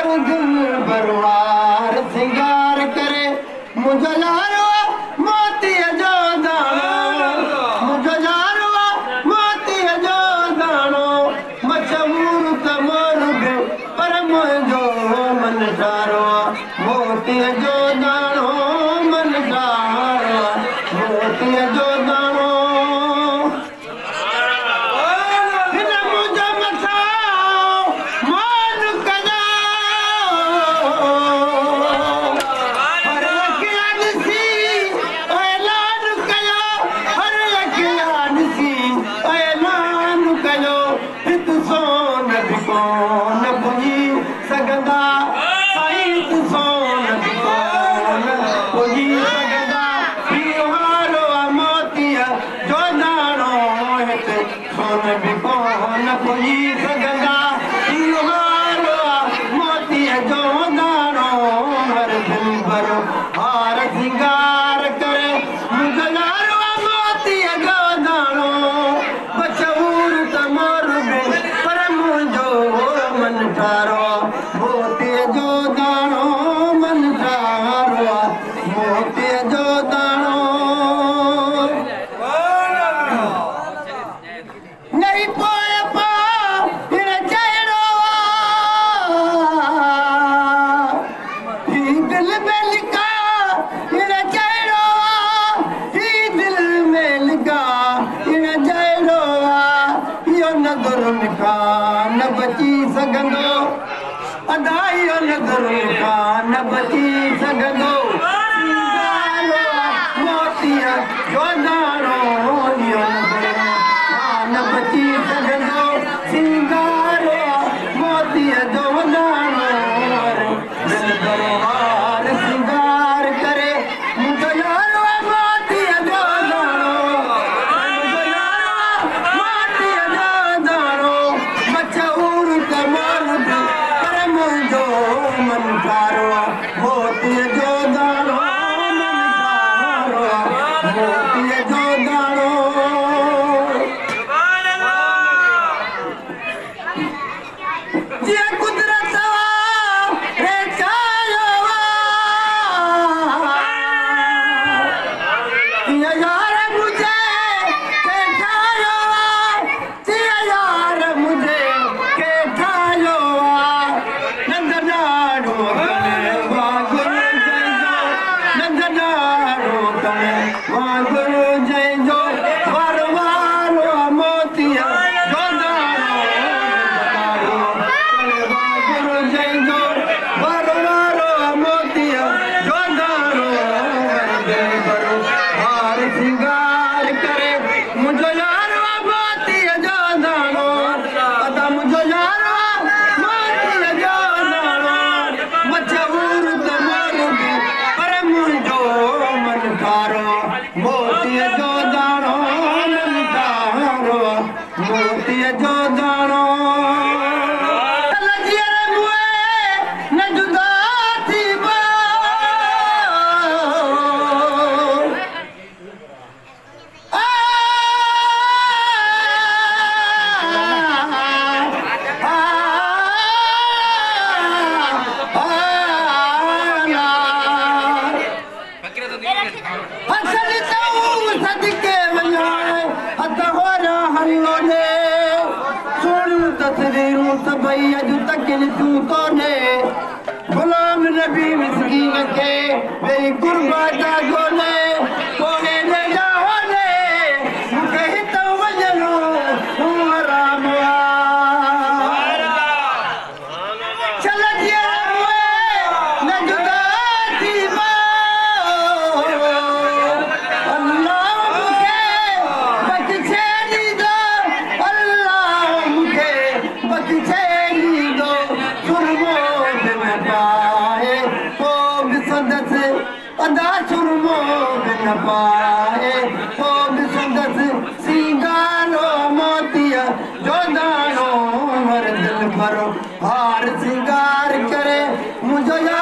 दिल बरवार सिंगार करे मुझो यारो मोती जो दानो मुझो यारो मोती जो दानो मशहूर त मोर पर मुझो मन सारो मोती जो दानो मन सारो मोती जो दानो न बची सघंदो अदायो नज़र खां न बची सघंदो मोतीअ जो दाणो इहो नज़र खां न बची सघंदो सिंगारो मोतीअ जो दाणो दिल बरवार सिंगार करे मुंहिंजो यारो मोतीअ जो दाणो मुंहिंजो यारो मोतीअ जो दाणो मशहूर त मोर पर मुंहिंजो मन सारो मोतीअ जो दाणो मन सारो मोतीअ जो दाणो जीअं कुदरत गुलाम नबी मिस्कीन के मेरी कुर्बाता गोले कोने ले जाओले मुझे ही तो वजनो आराम चल दिया मुझे न जुदा थी अल्लाह मुझे बख्शे दी दो अल्लाह मुझे बख्शे दी दो अदा सुरमो न पाए हो संदस सिंगारो मोतीअ जो दाणो हर दिल भरो हार सिंगार करे मुझो